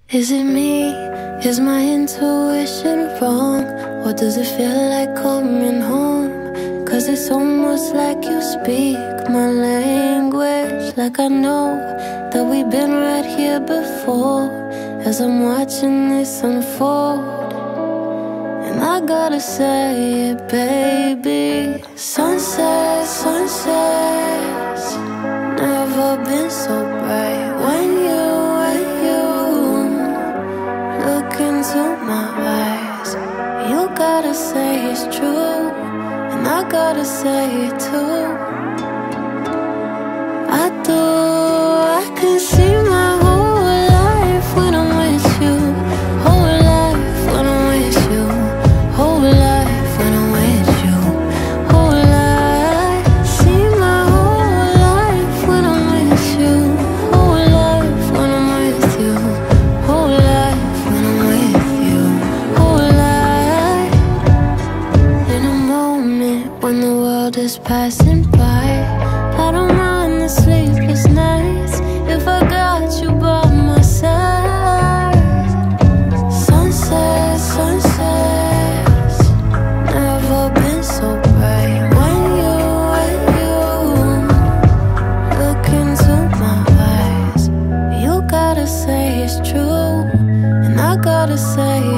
Is it me? Is my intuition wrong? Or does it feel like coming home? 'Cause it's almost like you speak my language, like I know that we've been right here before. As I'm watching this unfold, and I gotta say it, baby. Sunsets, sunsets, never been so bright. When you look into my eyes, you gotta say it's true, and I gotta say it too. I do, I can see my whole life when I'm with you. Whole life when I'm with you. Whole life when I'm with you. Whole life, see my whole life when I'm with you. Whole life when I'm with you. Whole life when I'm with you. Whole life. In a moment when the world is passing by, I don't mind the sleepless nights if I got you by my side. Sunsets, sunsets, never been so bright. When you look into my eyes, you gotta say it's true, and I gotta say